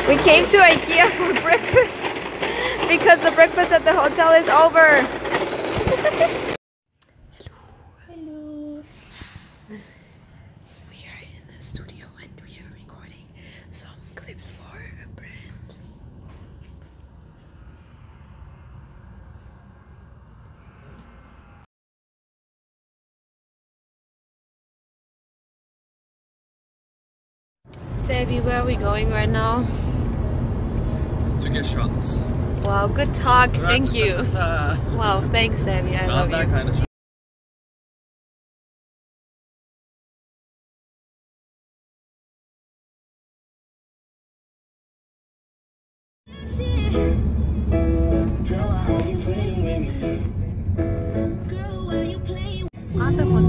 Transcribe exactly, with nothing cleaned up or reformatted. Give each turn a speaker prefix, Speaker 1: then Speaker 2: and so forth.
Speaker 1: We came to IKEA for breakfast because the breakfast at the hotel is over. Hello. Hello. We are in the studio and we are recording some clips for a brand. Sabi, where are we going right now?
Speaker 2: To get shots.
Speaker 1: Wow, good talk. Thank you. Wow, thanks, Sabi. I
Speaker 2: Not
Speaker 1: love
Speaker 2: that
Speaker 1: you.
Speaker 2: kind of shot.
Speaker 1: Other one.